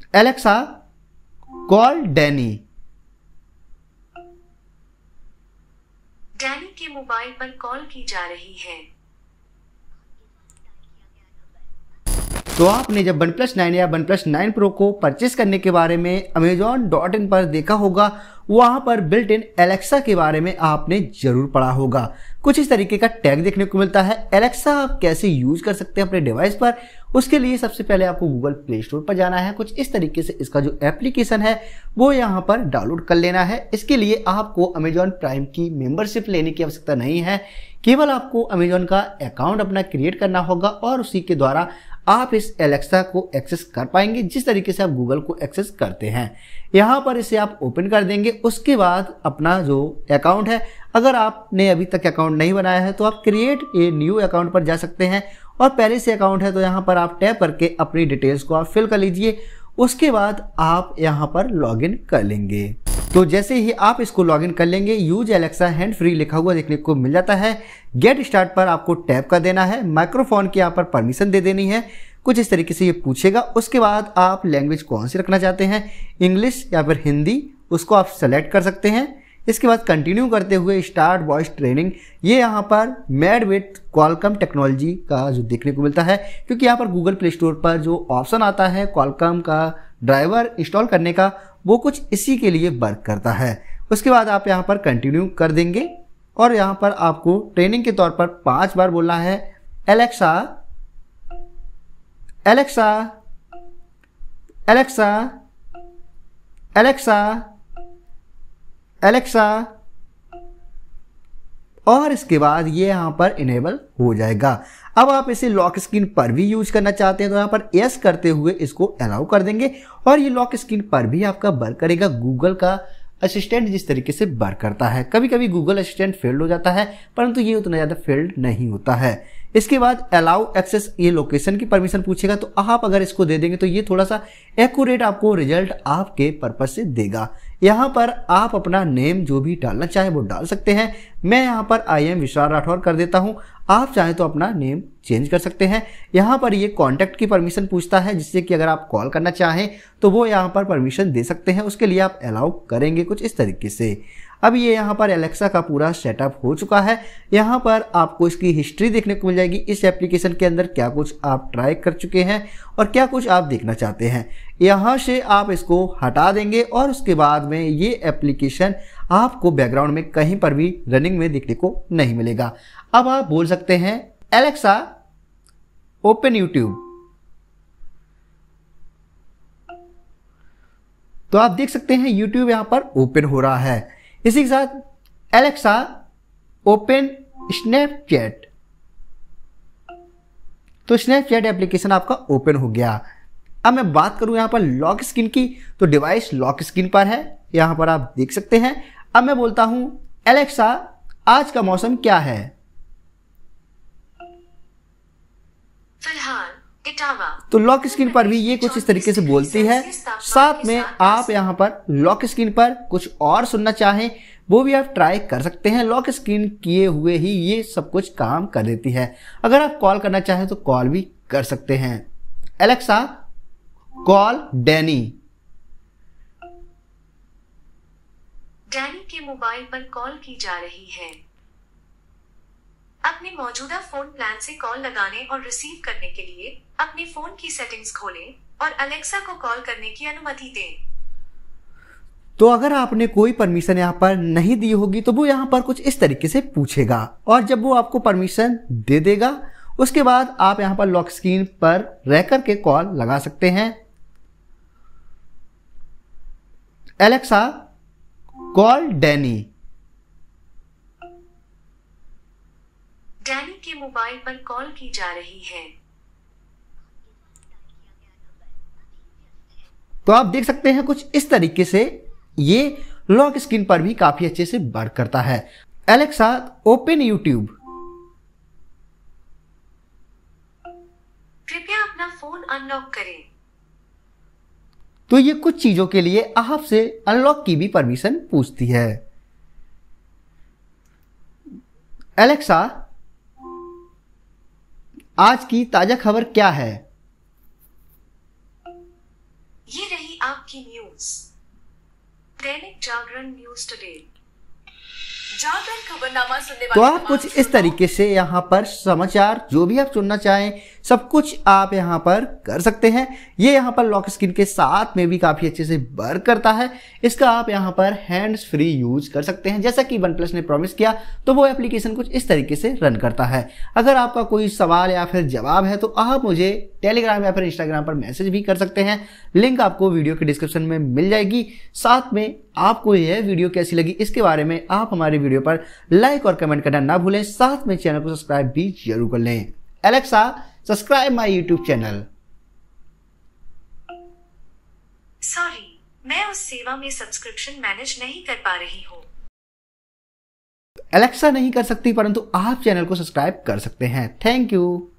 Alexa call Danny. Danny के mobile पर call की जा रही है। तो आपने जब OnePlus 9 या OnePlus 9 Pro को परचेस करने के बारे में Amazon.in पर देखा होगा, वहां पर बिल्ट इन एलेक्सा के बारे में आपने जरूर पढ़ा होगा। कुछ इस तरीके का टैग देखने को मिलता है। एलेक्सा आप कैसे यूज कर सकते हैं अपने डिवाइस पर, उसके लिए सबसे पहले आपको गूगल प्ले स्टोर पर जाना है। कुछ इस तरीके से इसका जो एप्लीकेशन है वो यहाँ पर डाउनलोड कर लेना है। इसके लिए आपको अमेजॉन प्राइम की मेंबरशिप लेने की आवश्यकता नहीं है, केवल आपको अमेजॉन का अकाउंट अपना क्रिएट करना होगा और उसी के द्वारा आप इस एलेक्सा को एक्सेस कर पाएंगे जिस तरीके से आप गूगल को एक्सेस करते हैं। यहाँ पर इसे आप ओपन कर देंगे। उसके बाद अपना जो अकाउंट है, अगर आपने अभी तक अकाउंट नहीं बनाया है तो आप क्रिएट ए न्यू अकाउंट पर जा सकते हैं और पहले से अकाउंट है तो यहाँ पर आप टैप करके अपनी डिटेल्स को आप फिल कर लीजिए। उसके बाद आप यहाँ पर लॉगिन कर लेंगे। तो जैसे ही आप इसको लॉगिन कर लेंगे, यूज एलेक्सा हैंड फ्री लिखा हुआ देखने को मिल जाता है। गेट स्टार्ट पर आपको टैप कर देना है। माइक्रोफोन की यहाँ पर परमिशन दे देनी है। कुछ इस तरीके से ये पूछेगा। उसके बाद आप लैंग्वेज कौन सी रखना चाहते हैं, इंग्लिश या फिर हिंदी, उसको आप सेलेक्ट कर सकते हैं। इसके बाद कंटिन्यू करते हुए स्टार्ट वॉइस ट्रेनिंग, ये यहाँ पर मेड विथ क्वालकॉम टेक्नोलॉजी का जो देखने को मिलता है, क्योंकि यहाँ पर गूगल प्ले स्टोर पर जो ऑप्शन आता है क्वालकॉम का ड्राइवर इंस्टॉल करने का, वो कुछ इसी के लिए वर्क करता है। उसके बाद आप यहाँ पर कंटिन्यू कर देंगे और यहाँ पर आपको ट्रेनिंग के तौर पर 5 बार बोलना है, Alexa Alexa Alexa Alexa Alexa, और इसके बाद ये यहाँ पर इनेबल हो जाएगा। अब आप इसे लॉक स्क्रीन पर भी यूज करना चाहते हैं तो यहाँ पर यस करते हुए इसको अलाउ कर देंगे और ये लॉक स्क्रीन पर भी आपका वर्क करेगा। गूगल का असिस्टेंट जिस तरीके से वर्क करता है, कभी कभी गूगल असिस्टेंट फेल्ड हो जाता है परंतु ये उतना ज़्यादा फेल्ड नहीं होता है। इसके बाद अलाउ एक्सेस, ये लोकेशन की परमिशन पूछेगा तो आप अगर इसको दे देंगे तो ये थोड़ा सा एक्यूरेट आपको रिजल्ट आपके पर्पज से देगा। यहाँ पर आप अपना नेम जो भी डालना चाहे वो डाल सकते हैं। मैं यहाँ पर IM विशाल राठौर कर देता हूँ, आप चाहें तो अपना नेम चेंज कर सकते हैं। यहाँ पर ये कॉन्टैक्ट की परमिशन पूछता है जिससे कि अगर आप कॉल करना चाहें तो वो यहाँ पर परमिशन दे सकते हैं। उसके लिए आप अलाउ करेंगे कुछ इस तरीके से। अब ये यहाँ पर एलेक्सा का पूरा सेटअप हो चुका है। यहाँ पर आपको इसकी हिस्ट्री देखने को मिल जाएगी, इस एप्लीकेशन के अंदर क्या कुछ आप ट्राई कर चुके हैं और क्या कुछ आप देखना चाहते हैं। यहाँ से आप इसको हटा देंगे और उसके बाद में ये एप्लीकेशन आपको बैकग्राउंड में कहीं पर भी रनिंग में देखने को नहीं मिलेगा। अब आप बोल सकते हैं एलेक्सा ओपन यूट्यूब, तो आप देख सकते हैं यूट्यूब यहाँ पर ओपन हो रहा है। इसी के साथ एलेक्सा ओपन स्नैपचैट, तो स्नैपचैट एप्लीकेशन आपका ओपन हो गया। अब मैं बात करूं यहाँ पर लॉक स्क्रीन की, तो डिवाइस लॉक स्क्रीन पर है, यहाँ पर आप देख सकते हैं। अब मैं बोलता हूं एलेक्सा आज का मौसम क्या है, फिलहाल इटावा, तो लॉक स्क्रीन पर भी ये कुछ इस तरीके से बोलती है। साथ में आप यहाँ पर लॉक स्क्रीन पर कुछ और सुनना चाहें वो भी आप ट्राई कर सकते हैं। लॉक स्क्रीन किए हुए ही ये सब कुछ काम कर देती है। अगर आप कॉल करना चाहें तो कॉल भी कर सकते हैं। एलेक्सा कॉल डैनी, डैनी के मोबाइल पर कॉल की जा रही है। अपने मौजूदा फोन प्लान से कॉल लगाने और रिसीव करने के लिए अपने फोन की सेटिंग्स खोलें और अलेक्सा को कॉल करने की अनुमति दें। तो अगर आपने कोई परमिशन यहाँ पर नहीं दी होगी तो वो यहाँ पर कुछ इस तरीके से पूछेगा और जब वो आपको परमिशन दे देगा उसके बाद आप यहाँ पर लॉक स्क्रीन पर रह करके कॉल लगा सकते हैं। एलेक्सा कॉल डैनी, डैनी के मोबाइल पर कॉल की जा रही है। तो आप देख सकते हैं कुछ इस तरीके से ये लॉक स्क्रीन पर भी काफी अच्छे से वर्क करता है। एलेक्सा ओपन यूट्यूब, कृपया अपना फोन अनलॉक करें। तो ये कुछ चीजों के लिए आपसे अनलॉक की भी परमिशन पूछती है। एलेक्सा आज की ताजा खबर क्या है, ये रही आपकी news. Dainik Jagran news today. जागरण खबरनामा सुनने तो वाले आप कुछ इस तरीके से यहाँ पर समाचार जो भी आप सुनना चाहें सब कुछ आप यहाँ पर कर सकते हैं। ये यहाँ पर लॉक स्क्रीन के साथ में भी काफ़ी अच्छे से वर्क करता है। इसका आप यहाँ पर हैंड्स फ्री यूज कर सकते हैं। जैसा कि OnePlus ने प्रॉमिस किया तो वो एप्लीकेशन कुछ इस तरीके से रन करता है। अगर आपका कोई सवाल या फिर जवाब है तो आप मुझे टेलीग्राम या फिर इंस्टाग्राम पर मैसेज भी कर सकते हैं। लिंक आपको वीडियो के डिस्क्रिप्शन में मिल जाएगी। साथ में आपको यह वीडियो कैसी लगी इसके बारे में आप हमारे वीडियो पर लाइक और कमेंट करना ना भूलें। साथ में चैनल को सब्सक्राइब भी जरूर कर लें। Alexa subscribe my YouTube channel. Sorry, मैं उस सेवा में सब्सक्रिप्शन मैनेज नहीं कर पा रही हूँ। एलेक्सा नहीं कर सकती परंतु आप चैनल को सब्सक्राइब कर सकते हैं। Thank you.